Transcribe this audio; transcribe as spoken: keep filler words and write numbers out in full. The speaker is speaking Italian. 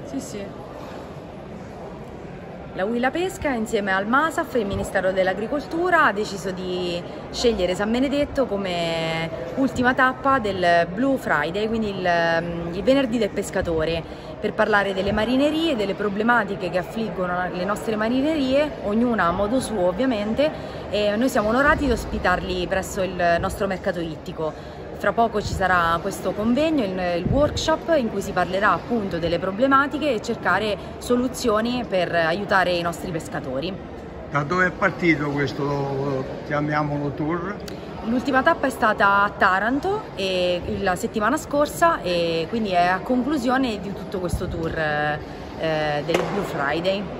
Sì, sì. La Huila Pesca insieme al MASAF e il Ministero dell'Agricoltura ha deciso di scegliere San Benedetto come ultima tappa del Blue Friday, quindi il, il venerdì del pescatore, per parlare delle marinerie, delle problematiche che affliggono le nostre marinerie, ognuna a modo suo ovviamente, e noi siamo onorati di ospitarli presso il nostro mercato ittico. Fra poco ci sarà questo convegno, il, il workshop, in cui si parlerà appunto delle problematiche e cercare soluzioni per aiutare i nostri pescatori. Da dove è partito questo, chiamiamolo, tour? L'ultima tappa è stata a Taranto e, la settimana scorsa, e quindi è a conclusione di tutto questo tour eh, del Blue Friday.